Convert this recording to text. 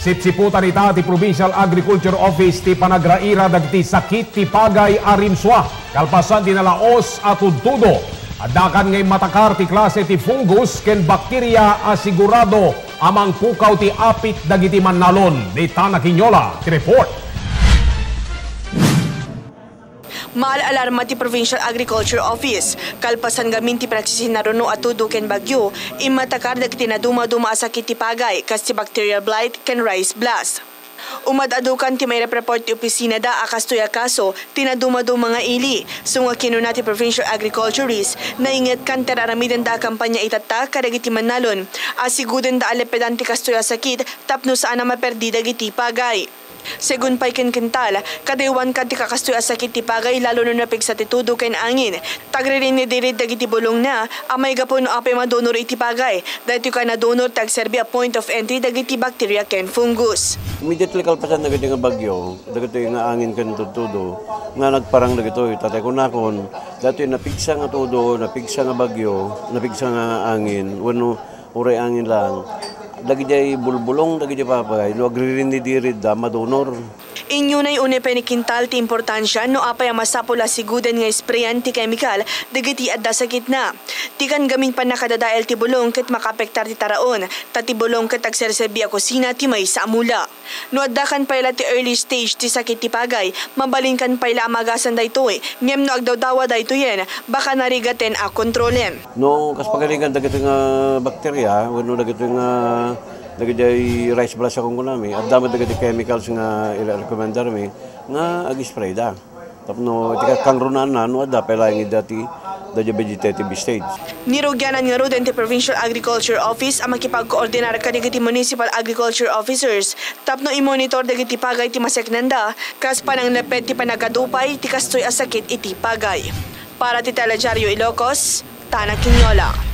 Sipsiputan ita ti Provincial Agriculture Office ti panagraira dagiti sakit ti Pagay a Rimwar. Kalpasan ti Ylocos at Panagtutudo. Adakan ngay matakar ti klase ti fungus ken bakterya asigurado amang pukaw ti apit dagiti mannalon. Ni Tanakinyola ti report. Maal-alarma ti Provincial Agriculture Office. Kalpasan gamin ti panagsisinaruno at tudo ken bagyo. Imatakar dagiti na duma-duma sakit ti Pagay kas ti bacterial blight ken rice blast. Umadadukan ti may report ti opisina da akas toya kaso tinaduma-duma nga ili. Sunga kinuna ti Provincial Agriculturist na inget kan teraramidan da kampanya itata kadagiti manalon. Asiguden da alepedan ti kastoya sakit tapno saan na maperdi dagiti Pagay. Segun pay kental, kadaywan ka ti kakastoy asakit ti Pagay lalo no napig sa titudo ken angin. Tagririn ni dirid dagiti bulong na, amay gapon no apay madonor iti Pagay. Dahito ka na donor tagserbi a point of entry dagiti bacteria ken fungus. Immediately kalpasan dagiti nga bagyo, dagiti nga angin ken tutudo, nga nagparang dagito tatay ko nakon, dati napigsa nga tudo, napigsa nga bagyo, napigsa nga angin, wano uray angin lang. Lagi jay bulbulong, lagi jay Pagay, no agririn ni dirid da, madonor. Inyo na'y une penikintal ti importansya no apay masapula siguden nga sprayan ti chemical dagiti adda sakit na. Tikan gamin pa nakadadael ti bulong ket makapektar ti taraon, tati bulong ket agserserbi a kusina ti may sa amula. No addakan payla ti early stage ti sakit ti Pagay, mabalinkan payla amagasan daytoy, ngem no agdawdawa daytoyen, baka narigaten a kontrolem. No, kas pagalingan dagiti nga bakterya, wano dagiti nga dagiti rice blast akong kunami, at dami dagiti chemicals nga i-recommendar mi, nga ag-spray da. Tapno, iti kang runan na, no, adda pala yung dati, dati vegetative stage. Nirugyanan nga rin ti Provincial Agriculture Office ang makipag-koordinar kadagiti Municipal Agriculture Officers. Tapno i-monitor dagiti Pagay ti maseknanda, kas panang lepet ti panagkadupay, ti kastoy asakit iti Pagay. Para ti Teledyaryo Ylocos, Tanakinyola.